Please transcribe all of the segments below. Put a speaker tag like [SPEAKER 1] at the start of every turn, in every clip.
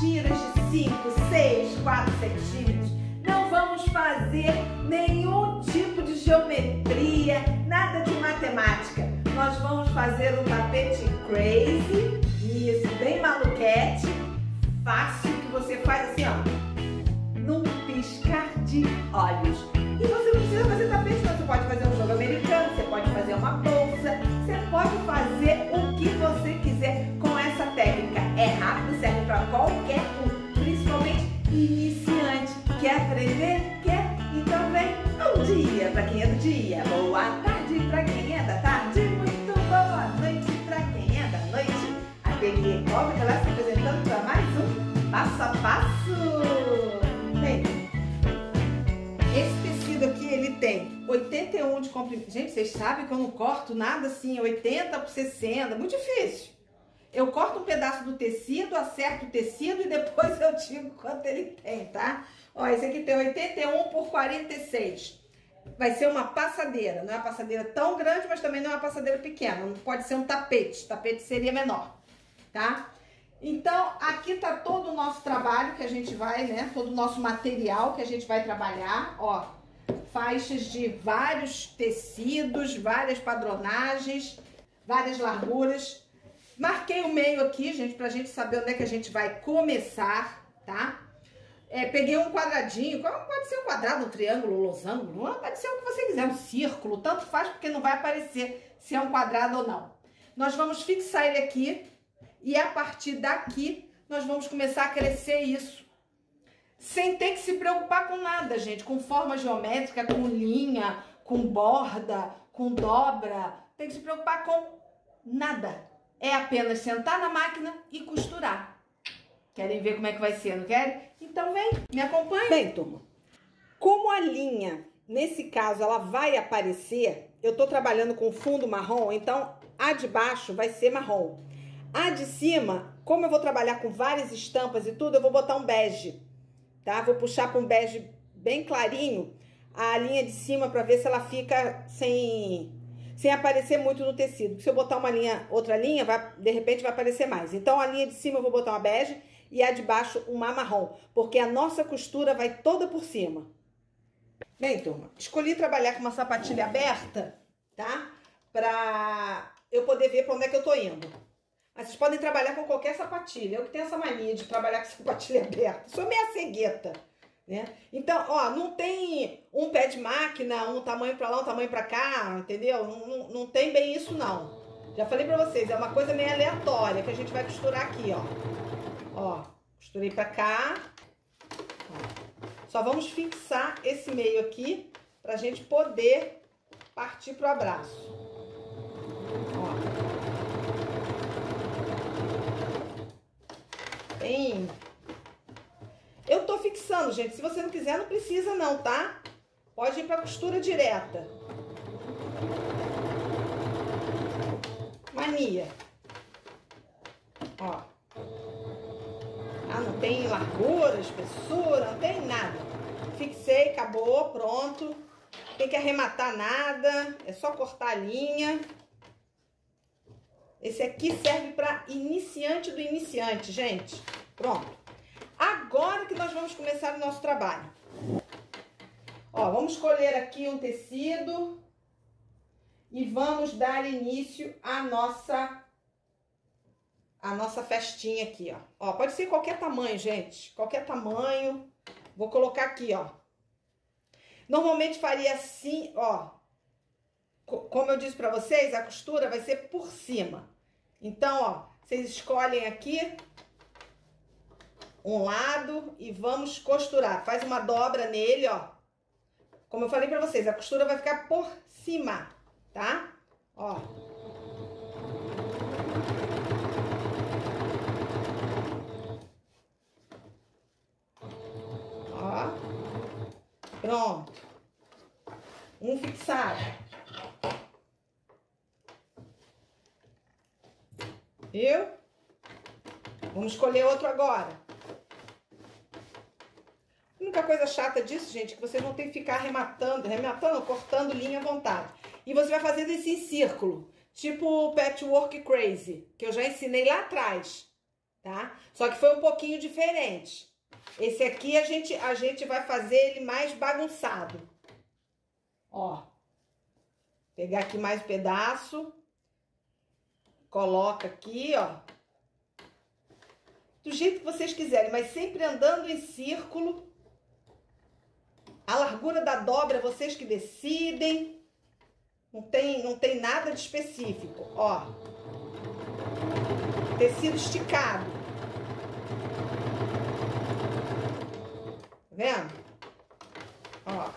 [SPEAKER 1] tiras de 5, 6, 4 centímetros. Não vamos fazer nenhum tipo de geometria, nada de matemática. Nós vamos fazer um tapete crazy, isso, bem maluquete, fácil, que você faz assim, ó, num piscar de olhos. E você não precisa fazer tapete, não. Você pode fazer um jogo americano, você pode fazer uma bolsa, você pode fazer o que você quiser com essa técnica. É rápido, serve para qualquer um, principalmente iniciante. Quer aprender? Quer? Então vem. Bom dia para quem é do dia, boa tarde para quem é da tarde, muito boa noite para quem é da noite. A PNE Cobra que ela está apresentando para mais um Passo a Passo. Bem, esse tecido aqui, ele tem 81 de comprimento. Gente, vocês sabem que eu não corto nada assim, 80 por 60, muito difícil. Eu corto um pedaço do tecido, acerto o tecido e depois eu digo quanto ele tem, tá? Ó, esse aqui tem 81 por 46. Vai ser uma passadeira. Não é uma passadeira tão grande, mas também não é uma passadeira pequena. Não pode ser um tapete. Tapete seria menor, tá? Então, aqui tá todo o nosso trabalho que a gente vai, né? Todo o nosso material que a gente vai trabalhar, ó. Faixas de vários tecidos, várias padronagens, várias larguras. Marquei o meio aqui, gente, pra gente saber onde é que a gente vai começar, tá? Peguei um quadradinho, pode ser um quadrado, um triângulo, um losango, pode ser o que você quiser, um círculo, tanto faz, porque não vai aparecer se é um quadrado ou não. Nós vamos fixar ele aqui e a partir daqui nós vamos começar a crescer isso. Sem ter que se preocupar com nada, gente, com forma geométrica, com linha, com borda, com dobra, tem que se preocupar com nada. É apenas sentar na máquina e costurar. Querem ver como é que vai ser, não querem? Então vem, me acompanha. Bem, turma, como a linha, nesse caso, ela vai aparecer, eu tô trabalhando com fundo marrom, então a de baixo vai ser marrom. A de cima, como eu vou trabalhar com várias estampas e tudo, eu vou botar um bege, tá? Vou puxar para um bege bem clarinho a linha de cima para ver se ela fica sem aparecer muito no tecido. Se eu botar uma linha, outra linha, de repente vai aparecer mais. Então, a linha de cima eu vou botar uma bege e a de baixo uma marrom, porque a nossa costura vai toda por cima. Bem, turma, escolhi trabalhar com uma sapatilha aberta, tá? Pra eu poder ver pra onde é que eu tô indo. Mas vocês podem trabalhar com qualquer sapatilha. Eu que tenho essa mania de trabalhar com sapatilha aberta. Sou meio cegueta, né? Então, ó, não tem um pé de máquina, um tamanho pra lá, um tamanho pra cá, entendeu? Não tem bem isso, não. Já falei pra vocês, é uma coisa meio aleatória que a gente vai costurar aqui, ó. Ó, costurei pra cá. Ó. Só vamos fixar esse meio aqui pra gente poder partir pro abraço. Ó. Bem... Eu tô fixando, gente. Se você não quiser, não precisa não, tá? Pode ir pra costura direta. Mania. Ó. Ah, não tem largura, espessura, não tem nada. Fixei, acabou, pronto. Não tem que arrematar nada. É só cortar a linha. Esse aqui serve para iniciante do iniciante, gente. Pronto. Agora que nós vamos começar o nosso trabalho. Ó, vamos escolher aqui um tecido e vamos dar início à nossa festinha aqui, ó. Ó, pode ser qualquer tamanho, gente. Qualquer tamanho. Vou colocar aqui, ó. Normalmente faria assim, ó. Como eu disse pra vocês, a costura vai ser por cima. Então, ó, vocês escolhem aqui um lado e vamos costurar. Faz uma dobra nele, ó. Como eu falei pra vocês, a costura vai ficar por cima, tá? Ó. Ó. Pronto. Um fixado. Viu? Vamos escolher outro agora. A única coisa chata disso, gente, é que vocês vão ter que ficar arrematando, cortando linha à vontade. E você vai fazendo isso em círculo, tipo o Patchwork Crazy, que eu já ensinei lá atrás, tá? Só que foi um pouquinho diferente. Esse aqui a gente vai fazer ele mais bagunçado. Ó. Pegar aqui mais um pedaço. Coloca aqui, ó. Do jeito que vocês quiserem, mas sempre andando em círculo. A largura da dobra, vocês que decidem. Não tem nada de específico, ó. Tecido esticado. Tá vendo? Ó.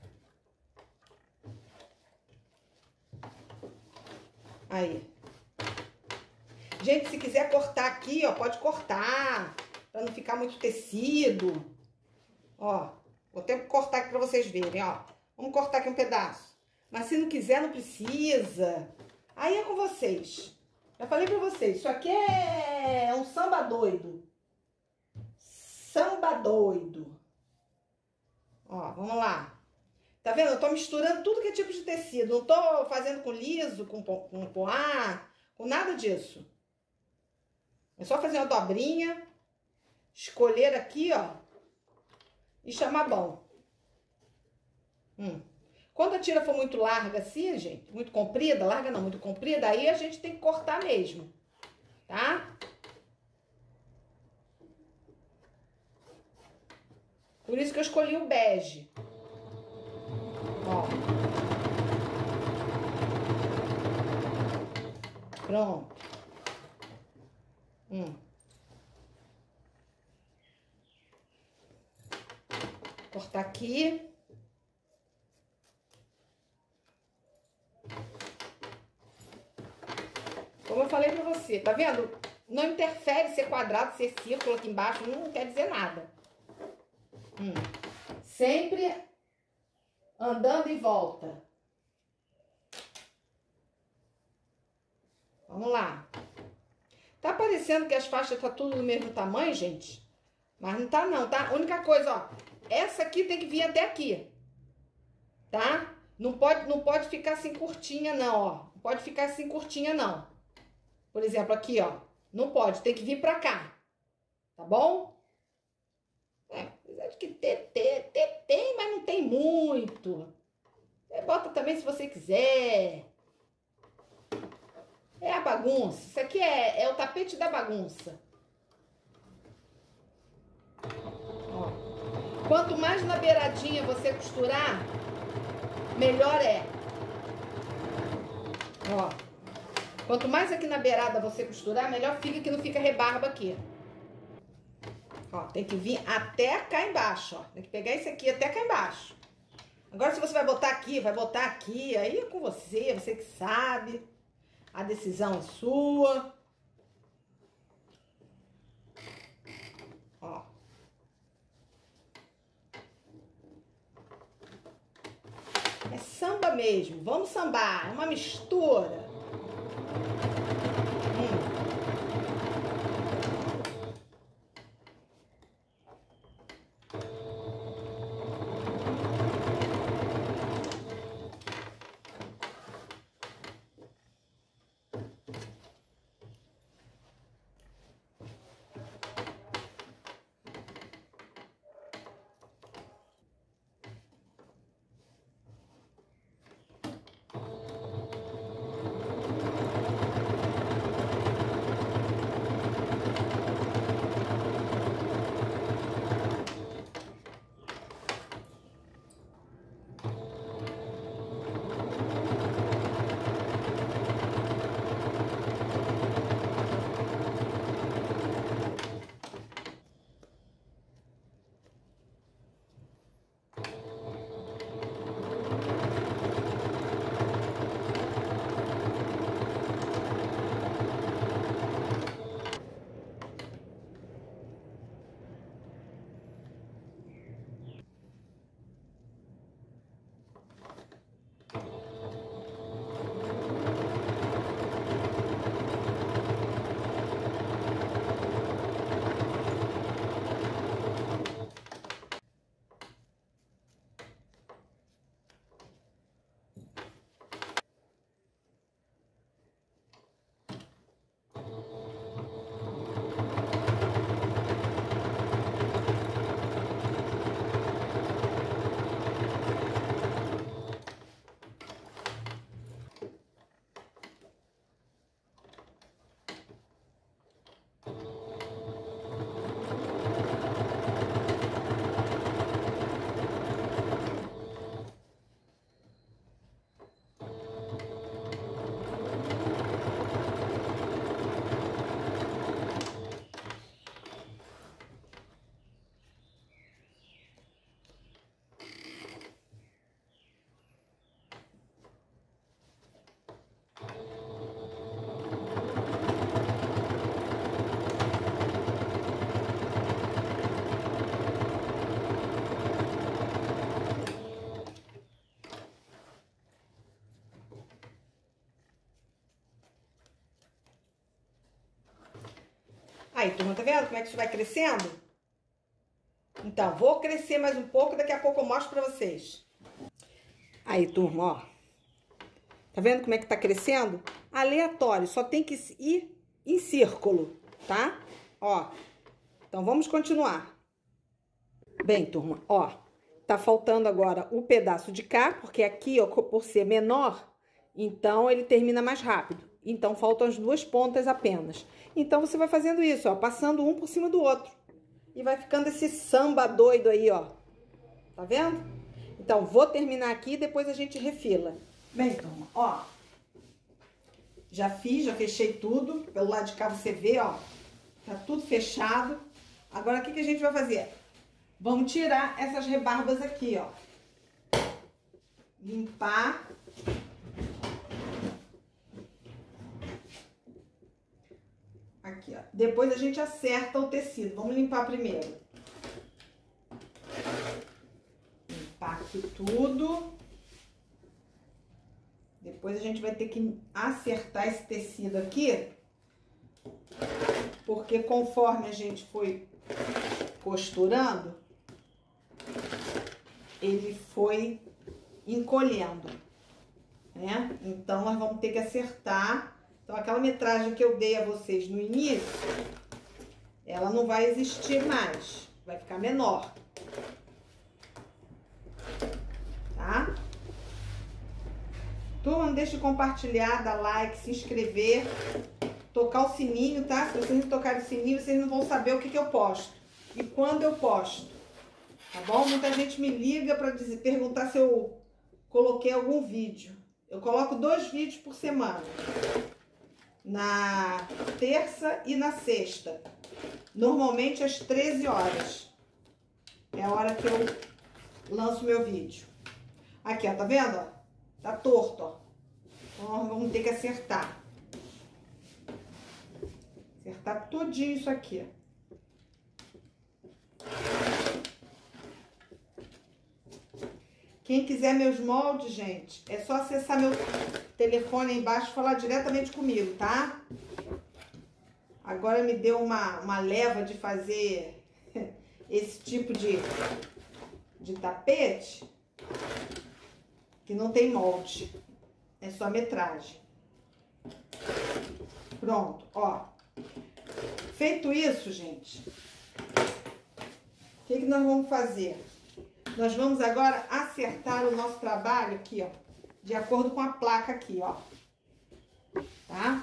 [SPEAKER 1] Aí. Gente, se quiser cortar aqui, ó, pode cortar. Pra não ficar muito tecido. Ó. Vou até cortar aqui pra vocês verem, ó. Vamos cortar aqui um pedaço. Mas se não quiser, não precisa. Aí é com vocês. Já falei pra vocês, isso aqui é um samba doido. Samba doido. Ó, vamos lá. Tá vendo? Eu tô misturando tudo que é tipo de tecido. Não tô fazendo com liso, com poá, com nada disso. É só fazer uma dobrinha, escolher aqui, ó, e chamar bom. Quando a tira for muito larga assim, gente, muito comprida, larga não, muito comprida, aí a gente tem que cortar mesmo, tá? Por isso que eu escolhi o bege. Ó. Pronto. Cortar aqui. Como eu falei pra você, tá vendo? Não interfere ser quadrado, ser círculo aqui embaixo, não quer dizer nada. Sempre andando em volta. Vamos lá. Tá parecendo que as faixas tá tudo do mesmo tamanho, gente? Mas não tá não, tá? A única coisa, ó, essa aqui tem que vir até aqui. Tá? Não pode ficar assim curtinha não, ó. Não pode ficar assim curtinha não. Por exemplo, aqui, ó. Não pode, tem que vir pra cá. Tá bom? Apesar que tem, mas não tem muito. Você bota também se você quiser. É a bagunça. Isso aqui é o tapete da bagunça. Ó. Quanto mais na beiradinha você costurar, melhor é. Ó. Quanto mais aqui na beirada você costurar, melhor fica, que não fica rebarba aqui. Ó, tem que vir até cá embaixo, ó. Tem que pegar esse aqui até cá embaixo. Agora, se você vai botar aqui, aí é com você que sabe. A decisão é sua. Ó. É samba mesmo, vamos sambar, é uma mistura. Aí, turma, tá vendo como é que isso vai crescendo? Então, vou crescer mais um pouco, daqui a pouco eu mostro pra vocês. Aí, turma, ó. Tá vendo como é que tá crescendo? Aleatório, só tem que ir em círculo, tá? Ó. Então, vamos continuar. Bem, turma, ó. Tá faltando agora o pedaço de cá, porque aqui, ó, por ser menor, então ele termina mais rápido. Então, faltam as duas pontas apenas. Então, você vai fazendo isso, ó, passando um por cima do outro. E vai ficando esse samba doido aí, ó. Tá vendo? Então, vou terminar aqui e depois a gente refila. Bem, turma, ó. Já fiz, já fechei tudo. Pelo lado de cá você vê, ó. Tá tudo fechado. Agora, o que a gente vai fazer? Vamos tirar essas rebarbas aqui, ó. Limpar. Aqui, ó. Depois a gente acerta o tecido. Vamos limpar primeiro. Limpar aqui tudo. Depois a gente vai ter que acertar esse tecido aqui. Porque conforme a gente foi costurando, ele foi encolhendo, né? Então, nós vamos ter que acertar. Então, aquela metragem que eu dei a vocês no início, ela não vai existir mais. Vai ficar menor. Tá? Turma, não deixe de compartilhar, dar like, se inscrever, tocar o sininho, tá? Se vocês não tocarem o sininho, vocês não vão saber o que eu posto e quando eu posto. Tá bom? Muita gente me liga para perguntar se eu coloquei algum vídeo. Eu coloco 2 vídeos por semana. Na terça e na sexta. Normalmente às 13 horas. É a hora que eu lanço meu vídeo. Aqui, ó, tá vendo? Ó? Tá torto, ó. Então, nós vamos ter que acertar. Acertar todinho isso aqui. Quem quiser meus moldes, gente, é só acessar meu telefone aí embaixo e falar diretamente comigo, tá? Agora me deu uma leva de fazer esse tipo de tapete que não tem molde, é só metragem. Pronto, ó. Feito isso, gente, o que nós vamos fazer? Nós vamos agora acertar o nosso trabalho aqui, ó, de acordo com a placa aqui, ó. Tá?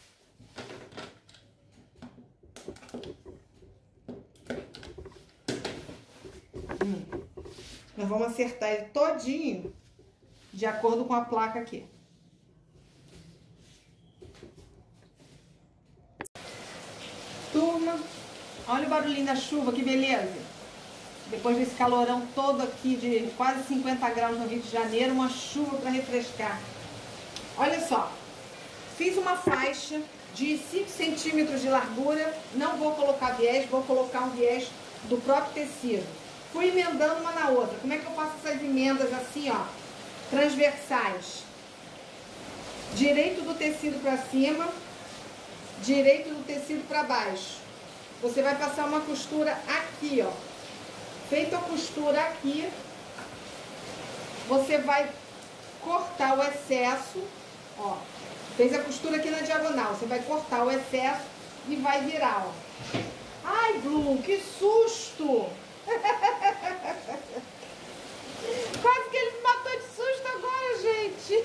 [SPEAKER 1] Nós vamos acertar ele todinho de acordo com a placa aqui. Turma, olha o barulhinho da chuva, que beleza. Depois desse calorão todo aqui de quase 50 graus no Rio de Janeiro, uma chuva para refrescar. Olha só, fiz uma faixa de 5 centímetros de largura, não vou colocar viés, vou colocar um viés do próprio tecido. Fui emendando uma na outra. Como é que eu faço essas emendas assim, ó, transversais? Direito do tecido para cima, direito do tecido para baixo. Você vai passar uma costura aqui, ó. Feita a costura aqui, você vai cortar o excesso, ó. Fez a costura aqui na diagonal, você vai cortar o excesso e vai virar, ó. Ai, Blue, que susto! Quase que ele me matou de susto agora, gente.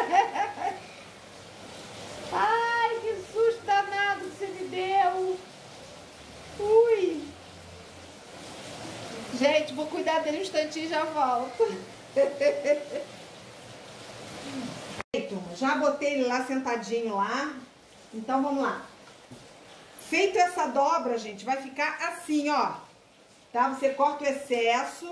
[SPEAKER 1] Ai, que susto danado que você me deu. Ui. Gente, vou cuidar dele um instantinho e já volto. Já botei ele lá sentadinho lá. Então, vamos lá. Feito essa dobra, gente, vai ficar assim, ó. Tá? Você corta o excesso.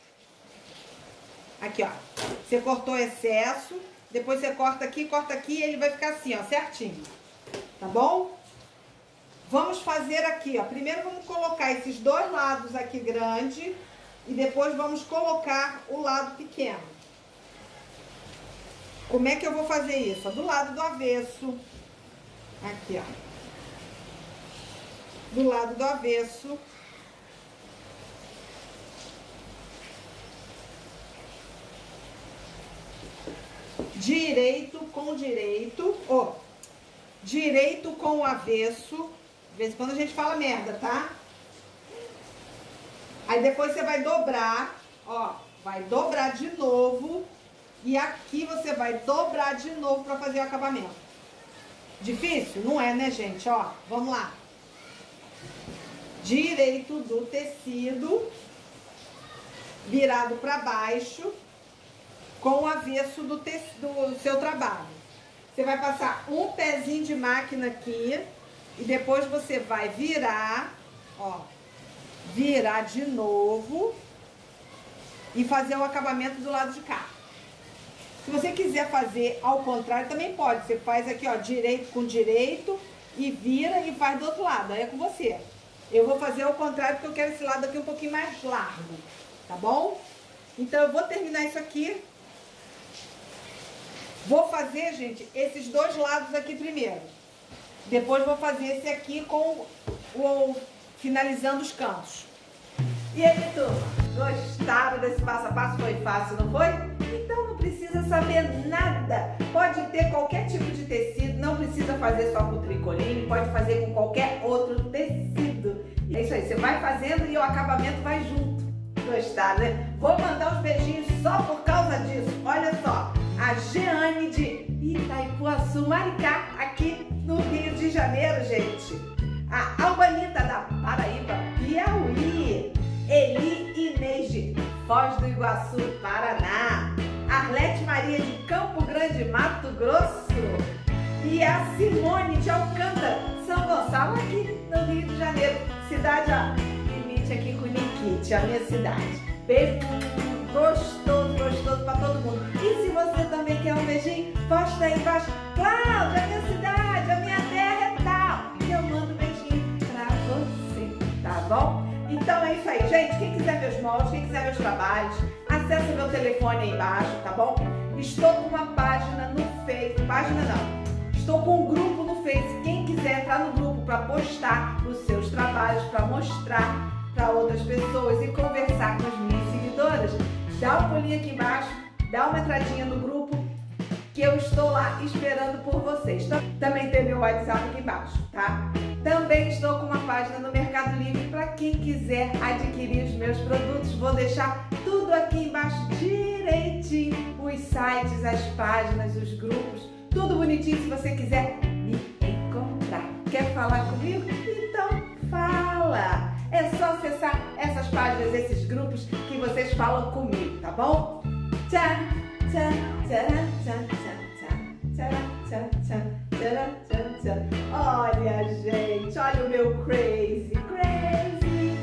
[SPEAKER 1] Aqui, ó. Você cortou o excesso. Depois você corta aqui e ele vai ficar assim, ó, certinho. Tá bom? Vamos fazer aqui, ó. Primeiro vamos colocar esses dois lados aqui grande e depois vamos colocar o lado pequeno. Como é que eu vou fazer isso? Do lado do avesso. Aqui, ó. do lado do avesso. Direito com direito, ó, direito com o avesso. De vez em quando a gente fala merda, tá? Aí depois você vai dobrar, ó, vai dobrar de novo. E aqui você vai dobrar de novo pra fazer o acabamento. Difícil? Não é, né, gente? Ó, vamos lá. Direito do tecido, virado pra baixo, com o avesso do seu trabalho. Você vai passar um pezinho de máquina aqui e depois você vai virar, ó, virar de novo e fazer o acabamento do lado de cá. Se você quiser fazer ao contrário, também pode. Você faz aqui, ó, direito com direito e vira e faz do outro lado. Aí é com você. Eu vou fazer ao contrário porque eu quero esse lado aqui um pouquinho mais largo, tá bom? Então eu vou terminar isso aqui. Vou fazer, gente, esses dois lados aqui primeiro. Depois vou fazer esse aqui com finalizando os cantos. E aí, turma? Gostaram desse passo a passo? Foi fácil, não foi? Então não precisa saber nada. Pode ter qualquer tipo de tecido, não precisa fazer só com tricoline, pode fazer com qualquer outro tecido. É isso aí, você vai fazendo e o acabamento vai junto. Gostaram, né? Vou mandar uns beijinhos só por causa disso. Olha só, a Jeane de Itaipuaçu, Maricá, aqui no Rio de Janeiro, gente. A Albanita da Paraíba, Piauí. Eli Inês de Foz do Iguaçu, Paraná. Arlete Maria de Campo Grande, Mato Grosso. E a Simone de Alcântara, São Gonçalo, aqui no Rio de Janeiro. Cidade, ó, limite aqui com Nikit, a minha cidade. Beijo gostoso, gostoso pra todo mundo. E se você também quer um beijinho, posta aí embaixo. Cláudia, a minha cidade, a minha terra é tal. E eu mando um beijinho pra você, tá bom? Então é isso aí, gente. Quem quiser meus moldes, quem quiser meus trabalhos, acesse meu telefone aí embaixo, tá bom? Estou com uma página no Face, página não, estou com um grupo no Face. Quem quiser entrar no grupo para postar os seus trabalhos, para mostrar para outras pessoas e conversar com as minhas seguidoras, dá um pulinho aqui embaixo, dá uma entradinha no grupo, que eu estou lá esperando por vocês. Também tem meu WhatsApp aqui embaixo, tá? Também estou com uma página no Mercado Livre para quem quiser adquirir os meus produtos. Vou deixar tudo aqui embaixo direitinho, os sites, as páginas, os grupos, tudo bonitinho se você quiser me encontrar. Quer falar comigo? Então fala! É só acessar essas páginas, esses grupos que vocês falam comigo, tá bom? Tchau! Tchau, tchau, tchau, tchau, tchau, tchau, tchau, tchau, tchau. Olha, gente, olha o meu crazy, crazy,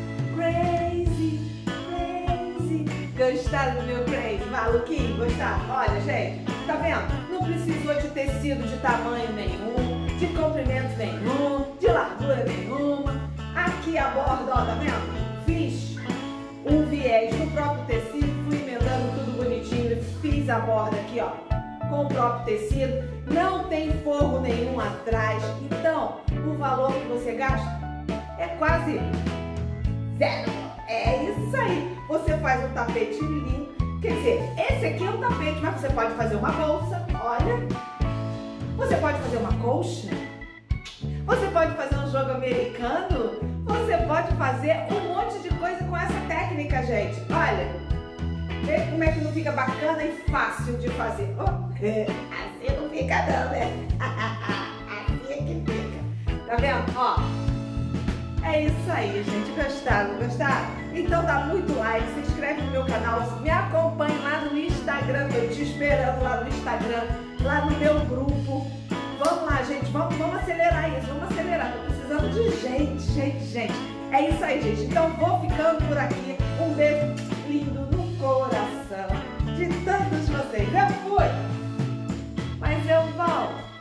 [SPEAKER 1] crazy, crazy. Gostaram do meu crazy? Maluquinho? Gostaram? Olha, gente, tá vendo? Não precisou de tecido de tamanho nenhum, de comprimento nenhum, de largura nenhuma. Aqui a borda, ó, tá vendo? Fiz um viés no próprio tecido, fui emendando tudo bonitinho, fiz a borda aqui, ó, com o próprio tecido, não tem forro nenhum atrás, então o valor que você gasta é quase zero. É isso aí, você faz um tapete lindo, quer dizer, esse aqui é um tapete, mas você pode fazer uma bolsa, olha, você pode fazer uma colcha, você pode fazer um jogo americano, você pode fazer um monte de coisa com essa técnica, gente. Olha, vê como é que não fica bacana e fácil de fazer. Oh, assim não fica não, né? Assim é que fica. Tá vendo? Ó, é isso aí, gente. Gostaram? Gostaram? Então dá muito like, se inscreve no meu canal, me acompanhe lá no Instagram, tô te esperando lá no Instagram, lá no meu grupo. Vamos lá, gente, vamos acelerar isso, vamos acelerar. Tô precisando de gente. É isso aí, gente. Então vou ficando por aqui. Um beijo lindo no coração de todos vocês. Eu fui, mas eu volto.